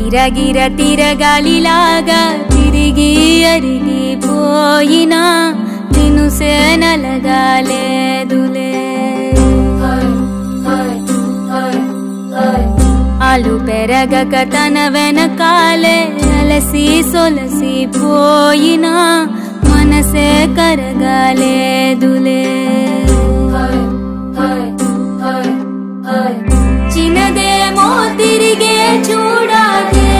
గిర తిరగాలిలాగా తిరిగి అరిగిపోయినా నిన్ను సేనలగాలేదులే. ఆలు పెరగక తన వెనకాలే అలసి సొలసి పోయినా మనసే కరగాలేదులే. చిన్నదేమో తిరిగే చూడాదే,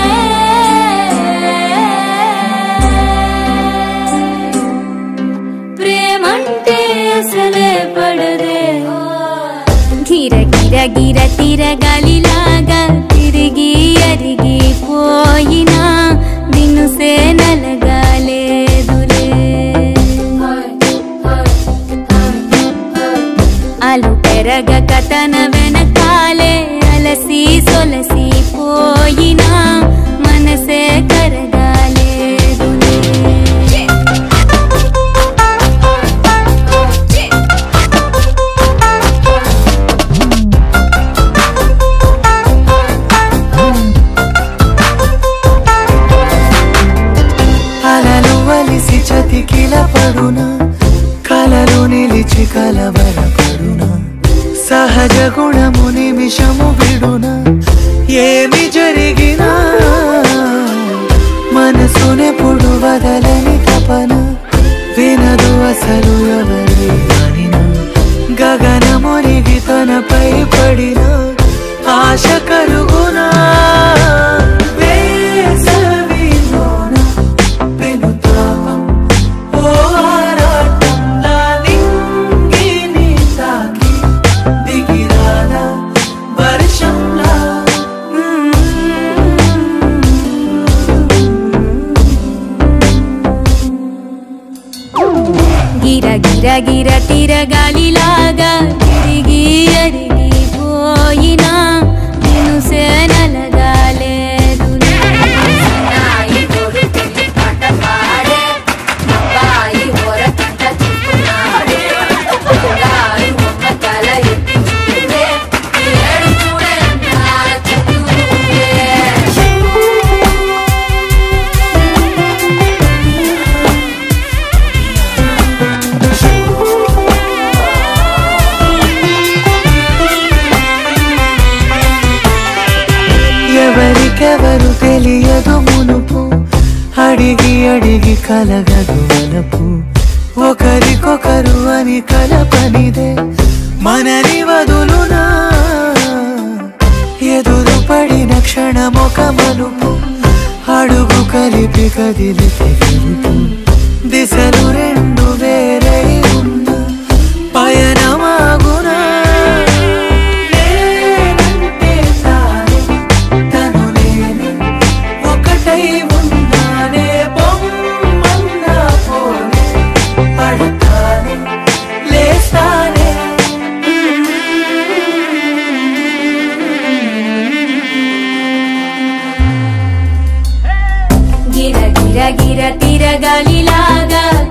ప్రేమంటే అసలే పడదే. గిర తిరగాలిలాగా తిరిగి అరిగిపోయినా నిన్ను సేనలగాలేదులే. ఆలు పెరగక తన వెనకాలే అలసి సొలసి పోయినా మనసే కరగాలేదులే. అలలు వలిసి చతికిల పడునా, కలలు నిలిచి కలవరపడునా, సహజ గుణము నిమిషము విడునా. ఏమి జరిగినా మనసునెప్పుడు వదలని తపన, వినదు అసలు ఎవరి అనినా. గగనమునిగి తనపై పడిన ఆశ కలుగునా. గిర తిరగాలిలాగా తిరిగి అరిగిపోయినా నిన్ను సేనలగాలేదులే. ఎవరికెవరు తెలియదు మునుపు, అడిగి అడిగి కలగదు వలపు. ఒకరికొకరు అని కలపనిదే మనని వదులునా. ఎదురు పడిన క్షణమొక మలుపు, అడుగు కలిపి కదిలితే గెలుపు. దిశలు రెండు వేరై ఉన్న పయనమాగునా. గిర తిరగాలిలాగా